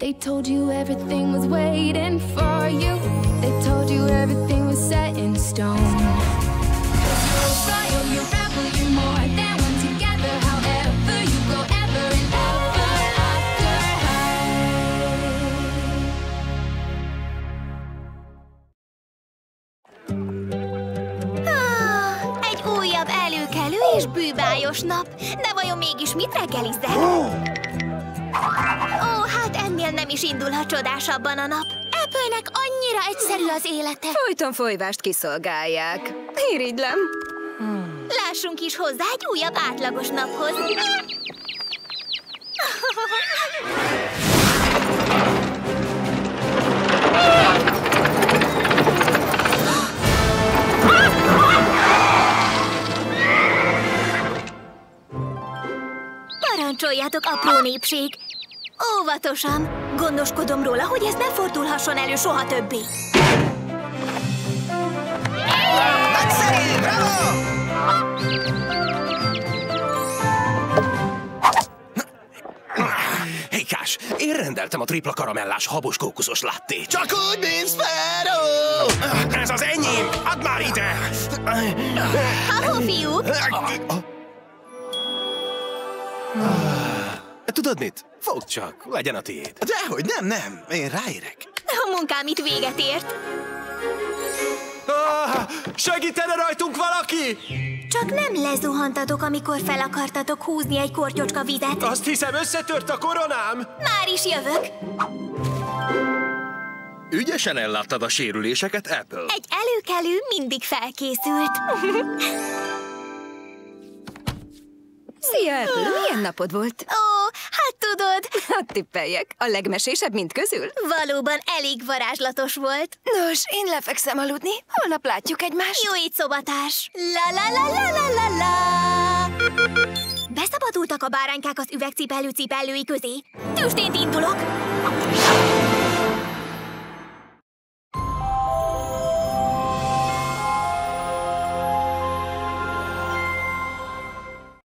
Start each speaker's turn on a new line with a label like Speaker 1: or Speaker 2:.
Speaker 1: They told you everything was waiting for you. They told you everything was set in stone. You're royal, you're rebel, you're more than one together. However you go, ever and ever after
Speaker 2: high. Egy újabb előkelő és bűbájos nap. De vajon mégis mit reggelizzel? Ó, hát ennél nem is indulhat csodásabban a nap. Apple-nek annyira egyszerű az élete.
Speaker 3: Folyton folyvást kiszolgálják. Irigylem.
Speaker 2: Lássunk is hozzá egy újabb átlagos naphoz. Parancsoljátok, apró népség! Óvatosan! Gondoskodom róla, hogy ez ne fordulhasson elő soha többé.
Speaker 4: Nagyszerű! Bravo!
Speaker 5: Hékás, én rendeltem a tripla karamellás habos kókuszos lattét.
Speaker 4: Csak úgy, mint Sparrow!
Speaker 5: Ez az enyém! Add már ide!
Speaker 2: Ha-ho, fiúk!
Speaker 5: Tudod mit? Fogd csak, legyen a tiéd.
Speaker 4: Dehogy nem. Én ráérek.
Speaker 2: A munkám itt véget ért.
Speaker 5: Segítene rajtunk valaki?
Speaker 2: Csak nem lezuhantatok, amikor fel akartatok húzni egy kortyocska vizet.
Speaker 5: Azt hiszem, összetört a koronám.
Speaker 2: Már is jövök.
Speaker 5: Ügyesen elláttad a sérüléseket, Apple.
Speaker 2: Egy előkelő mindig felkészült.
Speaker 3: Szia, Apple! Milyen napod volt?
Speaker 2: Ó, hát tudod,
Speaker 3: Hát tippeljek. A legmesésebb mind közül?
Speaker 2: valóban elég varázslatos volt.
Speaker 3: Nos, én lefekszem aludni. Holnap látjuk egymást.
Speaker 2: Jó így, szobatárs! La la la la la la la! Beszabadultak a báránykák az üvegcipellő cipellői közé. Tüstént indulok!